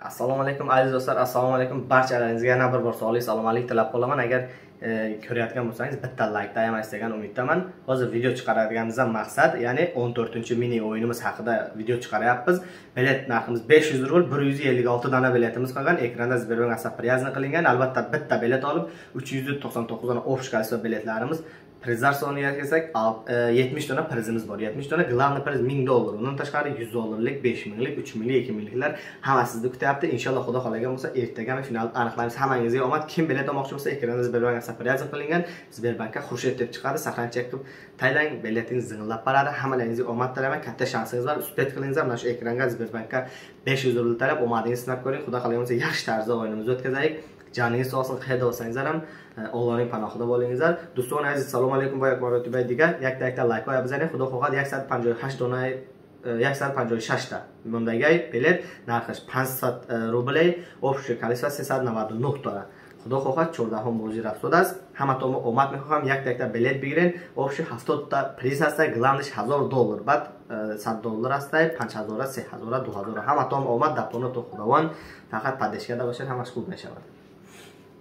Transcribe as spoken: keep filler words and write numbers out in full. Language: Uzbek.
Assalomu alaykum aziz do'stlar, assalomu alaykum barchalaringizga yana bir bor sog'lik, salomatlik tilab qolaman. Agar ko'rayotgan bo'lsangiz bitta like tayyorlash degan umiddaman. Hozir video chiqaradiganimizdan maqsad, ya'ni o'n to'rtinchi mini o'yinimiz haqida video chiqaryapmiz. Bilet narximiz besh yuz rubl, bir yuz ellik olti dona biletimiz qolgan. Ekranda Sberbank asab priyazni qilingan. Albatta bitta bilet olib uch yuz to'qson to'qqiz dona общий количество biletlarimiz. Prizlar soniga kelsak, yetmish dona prizimiz bor. yetmish dona glавный priz ming dollar. Undan tashqari yuz dollarlik, besh minglik, uch minglik, ikki mingliklar hamma sizni kutyapti. Inshaalloh Xudo xohlagan bo'lsa, ertaga final aniqlaymiz. Hammangizga omad. Kim bilet olmoqchi bo'lsa, ekranda Sberbank asab priyazni qilingan. Sberbankka Xurshid deb chiqadi. Saqlancha qilib taylang, biletingiz zing'illab boradi. Hammalaringizga omad tilayman. Katta shansingiz bor. Uspet qilingizlar. Mana shu ekranga Sberbankka besh yuz rubl talab, omadingizni sinab ko'ring. Xudo xohlagan bo'lsa, yaxshi tarzda o'yinimizni o'tkazaylik. Joningiz sog' bo'lsin, qayerda bo'lsangizlar ham Allohning panohida bo'lingizlar. Do'stlar aziz, assalomu alaykum va yakmarotiba diga. Yakta-yakta like qo'ya bizani. Xudo xohlasa yakson panjoy hasht dona yakson panjoy shsh ta bundagi bilet narxi pansiz rubl, общее количество сесад навад и девять dona. Xudo xohlasa чордаҳум бози рафтод аст. Ҳаматонро омад мехоҳам, якта-якта билет бигирен. Общий ҳафтод та приз аст, главнаш ҳазор доллар. Баъд сад доллар аст, панҷ ҳазор, се ҳазор, ду ҳазор. Ҳаматон омад дар паноҳи Худованд. Фақат падешкарда бошед, ҳамаш хуб мешавад.